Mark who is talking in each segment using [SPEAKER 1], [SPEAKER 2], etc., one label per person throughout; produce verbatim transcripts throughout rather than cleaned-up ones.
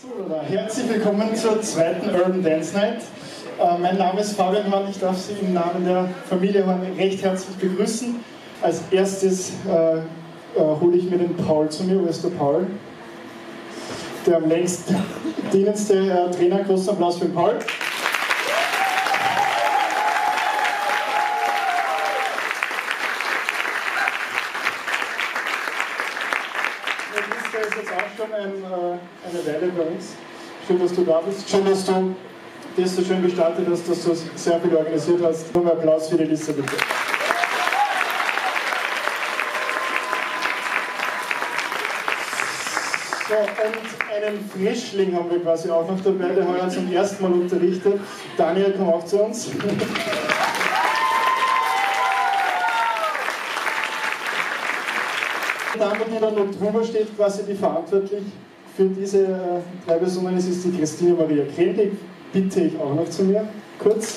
[SPEAKER 1] So, herzlich willkommen zur zweiten Urban Dance Night. Äh, mein Name ist Fabian Horn, ich darf Sie im Namen der Familie Horn recht herzlich begrüßen. Als erstes äh, äh, hole ich mir den Paul zu mir, wo ist der Paul? Der am längst dienendste äh, Trainer, großen Applaus für den Paul. Der ist jetzt auch schon ein, äh, eine Weile bei uns. Schön, dass du da bist. Schön, dass du das so schön gestartet hast, dass du sehr viel organisiert hast. Nur einen Applaus für die Lisa, bitte. So, und einen Frischling haben wir quasi auch noch dabei, der heuer zum ersten Mal unterrichtet. Daniel, komm auch zu uns. Die Dame, die da noch drüber steht, quasi die verantwortlich für diese äh, drei Personen ist, ist die Christine Maria Krehl. Die bitte ich auch noch zu mir, kurz.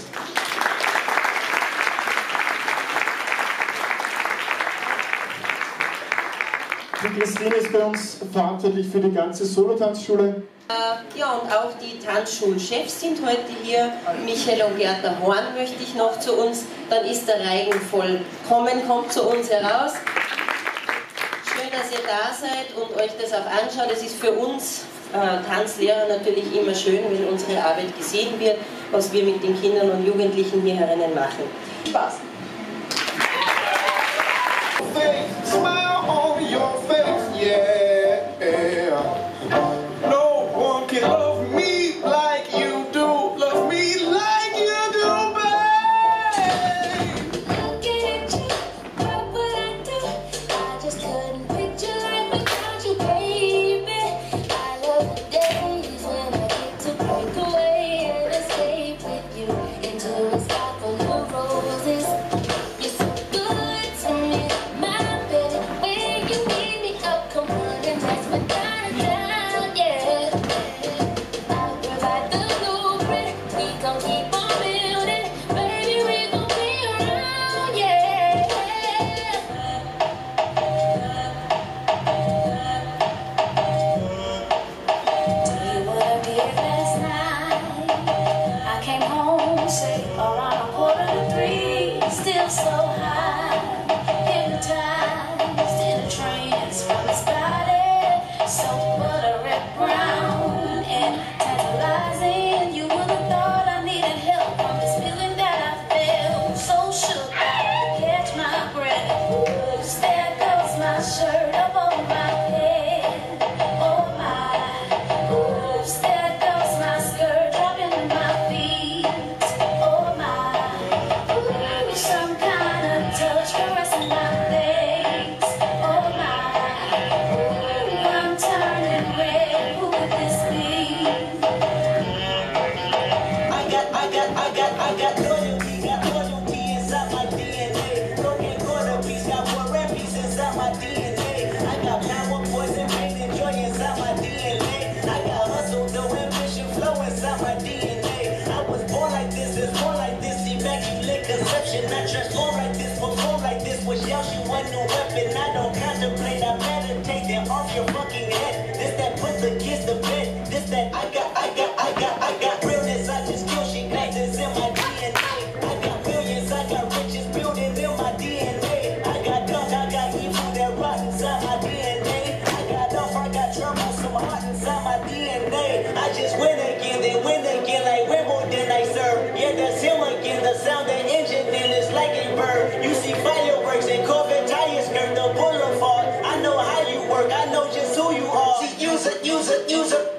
[SPEAKER 1] Die Christine ist bei uns verantwortlich für die ganze Solotanzschule.
[SPEAKER 2] Äh, ja, und auch die Tanzschulchefs sind heute hier. Michael und Gerda Horn möchte ich noch zu uns. Dann ist der Reigen vollkommen, kommt zu uns heraus. Schön, dass ihr da seid und euch das auch anschaut. Es ist für uns äh, Tanzlehrer natürlich immer schön, wenn unsere Arbeit gesehen wird, was wir mit den Kindern und Jugendlichen hier herinnen machen. Spaß!
[SPEAKER 3] I don't contemplate, I meditate, they're off your fucking head. This that put the kids to bed. This that I got, I got, I got, I got realness. I just kill shit, it's in my D N A. I got millions, I got riches building in my D N A. I got dumb, I got evil that rot inside my D N A. I got enough, I got trouble, some heart inside my D N A. I just win again, then win again like Wimbledon I serve. Yeah, that's him again, the sound the engine in is like a bird. You see fireworks and Corvette tires skirt the boulevard. I know how you work, I know just who you are. See, use it, use it, use it.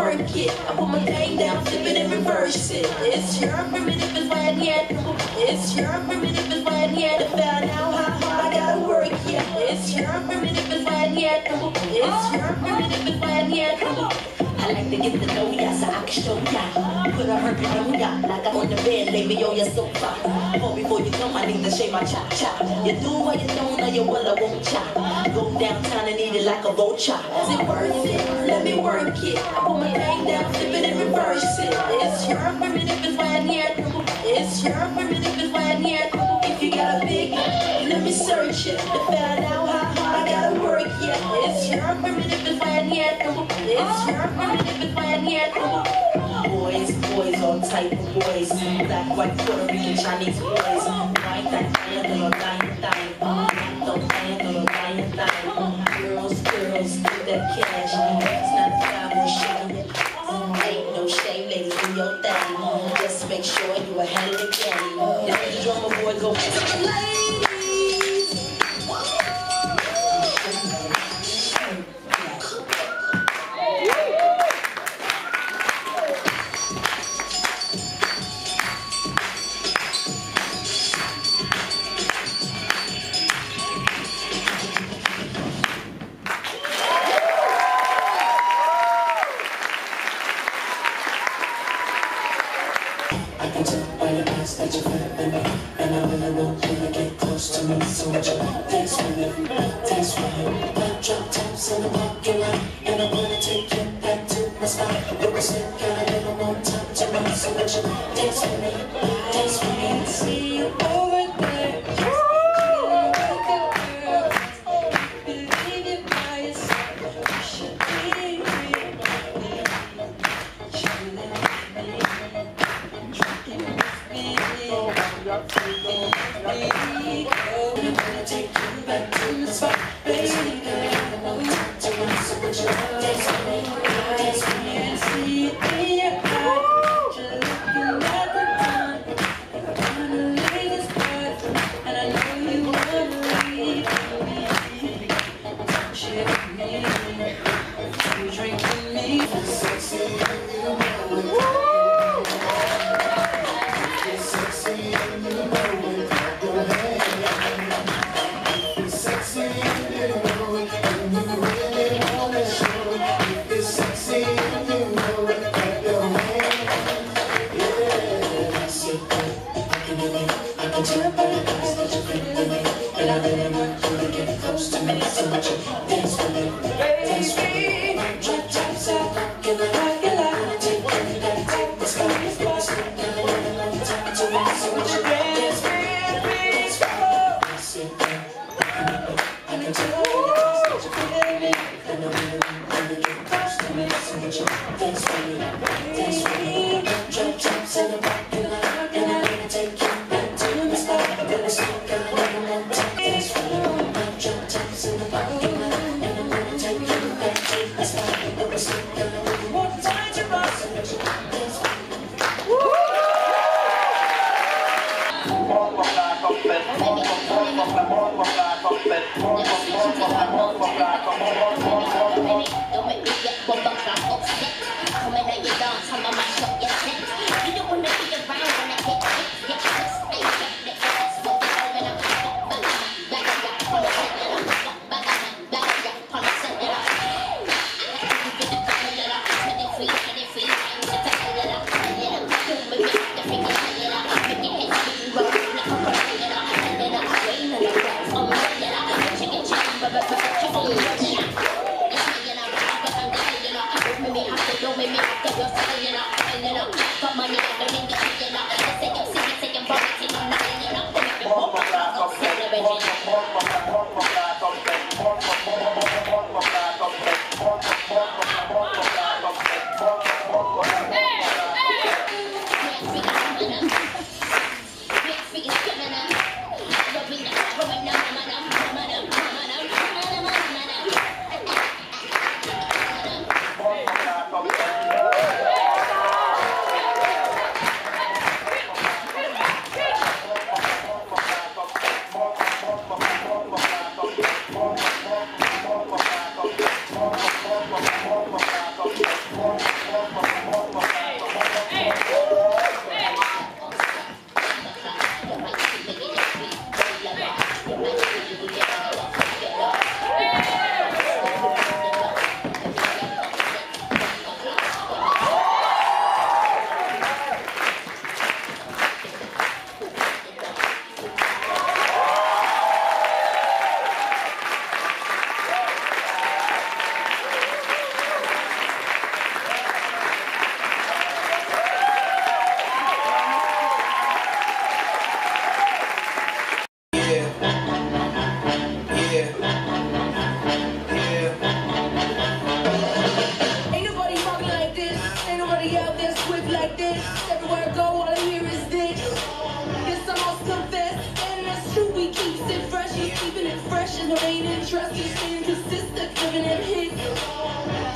[SPEAKER 3] work it. I put my thing down, flip it and reverse it. It's your primitive is when yet. It's your primitive is when yet. I found out how hard I gotta work, yeah. It's your primitive is when yet. It's your primitive is when yet. I like to get to know ya so I can show ya. Put a hurt on ya like I'm on the bed, lay me on your sofa. Oh, before you come, I need to shave my chop chop. You do what you don't know, you will, I won't chop. Go downtown and eat it like a vulture. Is it worth it? Let me work it. I put my thing down, flip it and reverse it. It's your primitive is when yet. It's your primitive is when yet. If you got a big, let me search it to find out how hard I gotta work, yeah. It's your primitive is when yet. It's your primitive is when yet. Boys, boys, all type of boys. Black, white, Puerto Rican, Chinese boys. White, that dying, or dying, dying. Don't dying, or dying, dying. Girls, girls, get that cash. It's not a problem, shame it. Ain't no shame, ladies, do your thing. Just make sure you ahead of the game. If the drummer boy go, ladies.
[SPEAKER 4] That you feel in me, and I really want you to get close to me. So would you dance with me, dance with me? Black drop tops in the parking lot, and I wanna take you back to my spot. But we still got a little more time to run. So would you dance with me, dance with me? See you over there, just like a girl. Believe it by yourself, you should be real. Chillin' with me, drinking with me. I'm gonna take you back to the spot, baby. I know time to run, so would you dance with me, dance with me? And see it in your eyes, you're looking at the time. I wanna leave this part, and I know you wanna leave me. Don't you with me, you drink with me. It's sexy, you know it. It's sexy, you know it. It's sexy, you know it. And you really wanna show it. It's sexy, you know it. Clap your hands, yeah. I see that, I can do it. I can tell by the eyes that you feel with me. And I really want you to get close to me. So much you dance with me, dance with me. Drop tops out, rockin' like rockin' like. I wanna take you back to the spot. But still got a little more time to run. So much you dance with me, dance with me. I see that, I can tell by the eyes that you feel with me. And I really want you to get close to me. So much you dance with me, dance with me. Drop tops in the parking lot, and I wanna take you back to the spot. But we still got a little more time. Dance with me. Drop tops in the parking lot, and I wanna take you back to the spot. But we still got a little more time to run. So much you dance with me.
[SPEAKER 5] Don't make me get one buck I'm upset. Come in and you dance, I'm a mash up your set. You don't wanna be around when I get hit, get hit, stay back, get hit, smoke it all when I'm back, back, back, back, on the set, and I'm back, back, back, back, on the set, and I'm I have to give it a couple of up, set it free, set it free, I'm the top of it up, and then I'm doing my bit, the finger, and then I'm making it hit, roll, like a roll, and then I'm, and then I'm waiting on the ground, on my head, and I'm chicken, chicken, but, but, but, chicken, and I'm don't make me have to go silent up, silent up. Got money, I don't need to see it up. Let's take them, see it, take them, bomb it, take them, nothing up. Then make me pop up, pop up, celebrate.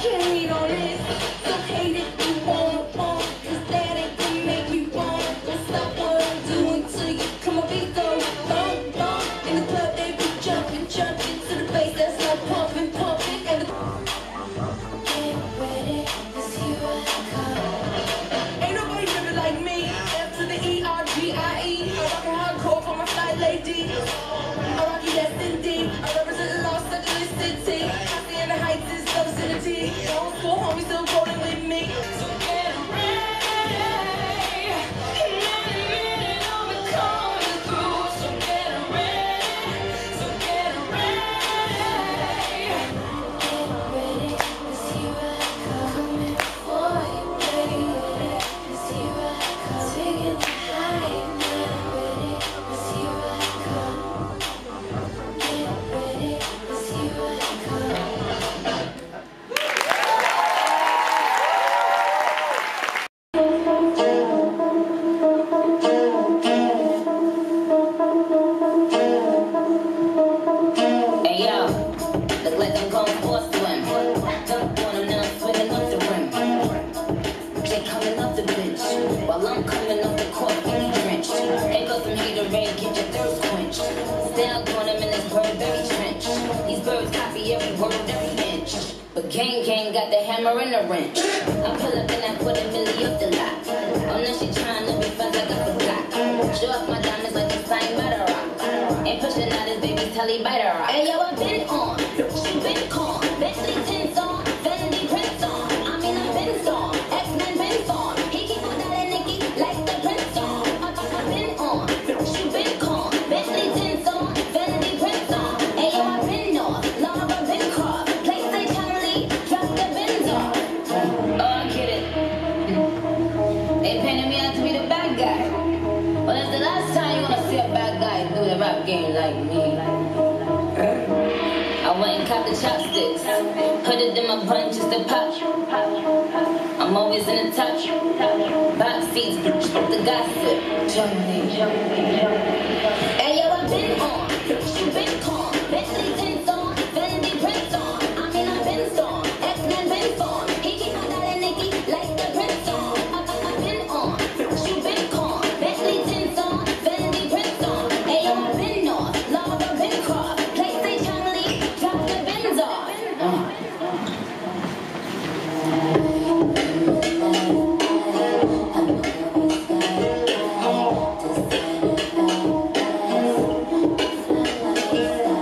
[SPEAKER 6] can't hate on this. So hate it, you won't, won't. Cause that ain't gonna make me wrong. Don't stop what I'm doing till you come on, beat go. Boom, boom. In the club, they be jumping, jumping to the bass that's like pumping, pumping. And the get ready, cause here I come. Ain't nobody do it like me. F to the E R G I E. I rock a hardcore for my fly lady. I rock it, yes indeed. I represent Los Angeles City. I stay in the heights, it's the vicinity. Old school homies still rolling with me. So get ready. Many minutes on the coming through. So get ready. So get ready. Get ready, cause here I come. For you, ready, ready, cause here I come. Taking the high. Get ready, cause here I come. Get ready, cause here I come.
[SPEAKER 5] Hey yo, look like I'm going for a swim. Dunk on him, now I'm swinging off the rim. They coming off the bench, while I'm coming off the court, getting drenched. Ain't got some haterade, get your thirst quenched. Style on him in this Burberry trench. These birds copy every word, every inch. But gang gang got the hammer and the wrench. I pull up and I put a milli up the lot. Oh, now she trying to be fun like I forgot. Show off my diamonds like it's signed by the rock. Ain't pushing out his baby's telly by the rock. Hey yo, I been on, she been con. Bentley tints on, Fendi prints on. I mean I'm Benz on, X-Men Benz on. He keep on that Nicky like the Prince on. I, I been on, she been con. Bentley tints on, Fendi prints on. Hey yo, I been on, Laura been cross. Place they Charlie, drop the Benz on. Oh, I get it. They painted me out to be the bad guy. Well, that's the last time you wanna see a bad guy do the rap game like me. I went and caught the chopsticks, put it in my bun just to pop. I'm always in the top, box seats, the gossip. Hey yo, I been on, she been con. Bentley tints on, Fendi prints on. I mean I'm Benz on, X-Men Benz on. He keep on that Nicky like the Prince on. I, I, I been on, she been con. Bentley tints on, Fendi prints on. Hey yo, I been on, Laura been cross. Place they Charlie, drop the Benz on. Uh.
[SPEAKER 6] Designer,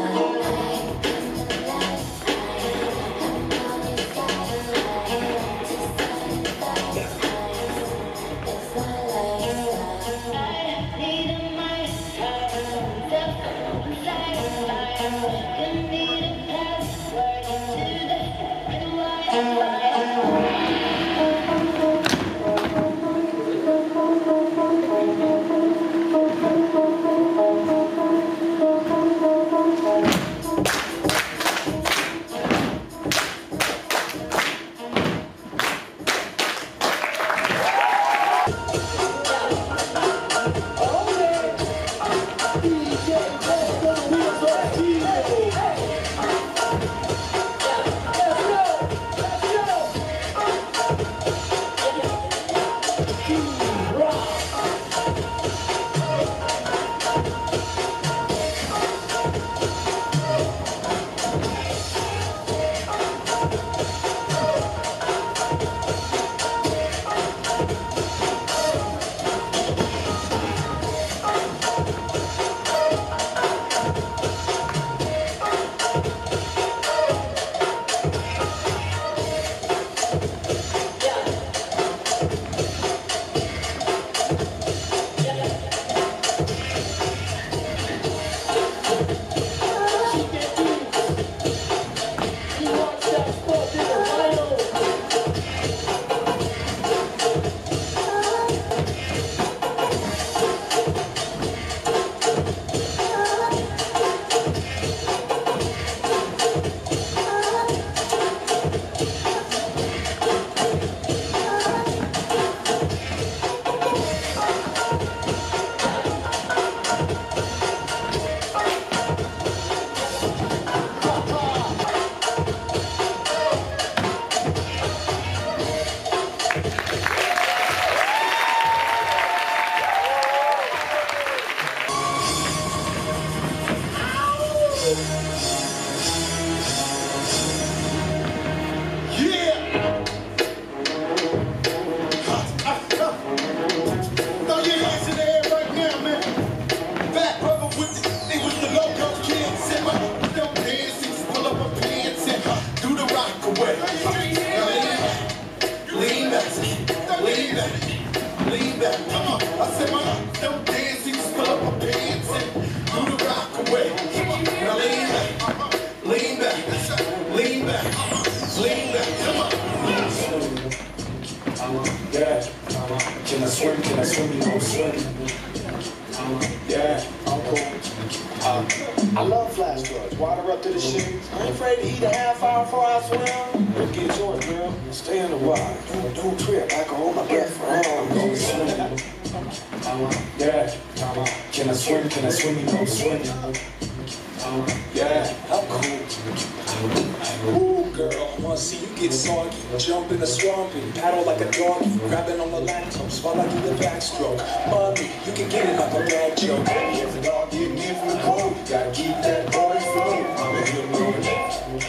[SPEAKER 4] Can I swim? Can I swim? You know I'm swimming. Yeah, I'm cool. Uh, I love flash floods. Water up to the shins. I ain't afraid to eat a half hour before I swim. Go get yours, girl. Stay in the water. Don't, don't trip. I can hold my breath for all. I'm going swimming. Yeah. Can I swim? Can I swim? You know I'm swimming. Yeah, I'm cool. Ooh, girl, I wanna see you get soggy. Jump in the swamp and paddle like a doggy. Grabbing on the lactose while I do the backstroke. Mommy, you can get it like a bad joke. If the dog getting in from the cold, you gotta keep that boy flow. I'm a good boy.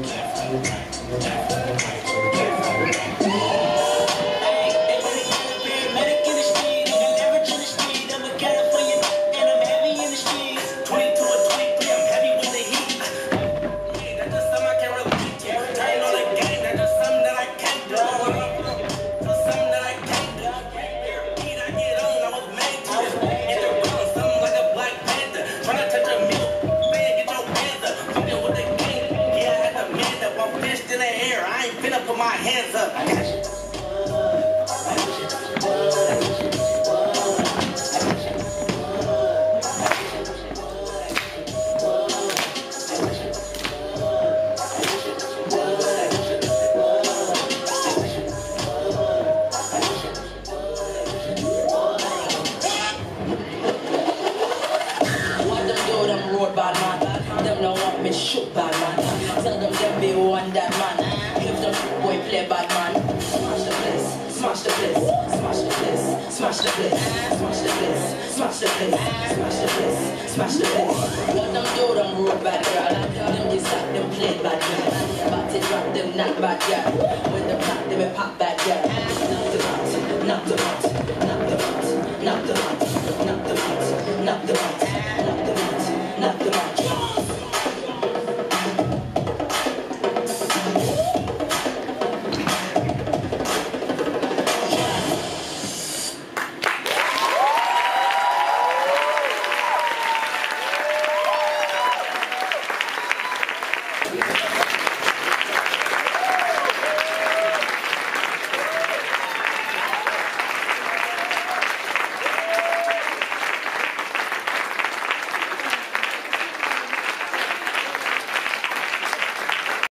[SPEAKER 3] Hands up. I got you.
[SPEAKER 7] What them do, them road bad man. Them don't want me shoot bad man. Tell them them be one that man. If them boy play bad man, smash the place, smash the place, smash the place, smash the place, smash the place, smash the place, smash the place, smash the place. What them do, them road bad girl. Them decide them play bad girl. But it rock them not bad girl. When them not